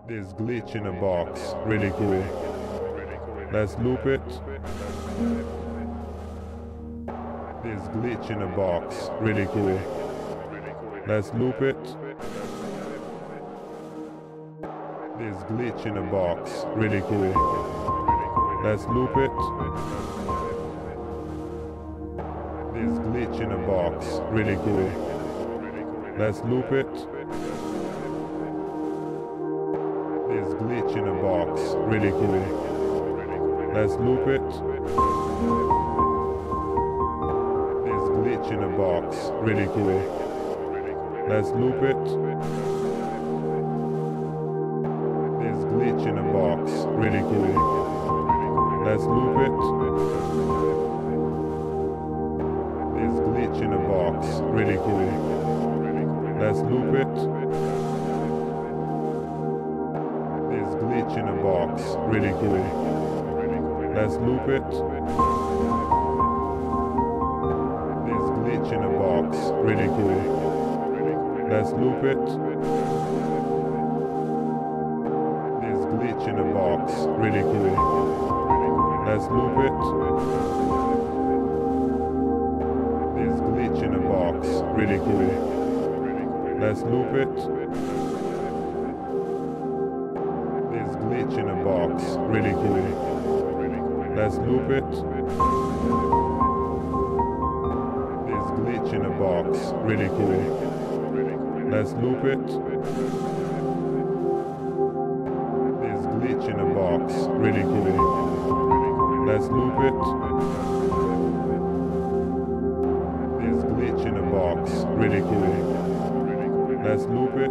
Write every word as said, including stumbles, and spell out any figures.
This glitch in a box, really cool. Let's loop it. This glitch in a box, really cool. Let's loop it. This glitch in a box, really cool. Let's loop it. This glitch in a box, really cool. Let's loop it. This glitch in a box, really cool. Let's loop it. This glitch in a box, really cool. Let's loop it. This glitch in a box, really cool. Let's loop it. This glitch in a box, really cool. Let's loop it. This glitch in a box, really cool. Let's loop it. This glitch in a box, really cool. Let's loop it. This glitch in a box, really cool. Let's loop it. This glitch in a box, really cool. Let's loop it. This glitch in a box, really cool. Let's loop it. This glitch in a box, really cool. Let's loop it. This glitch in a box, really cool. Let's loop it. This glitch in a box, really cool. Let's loop it.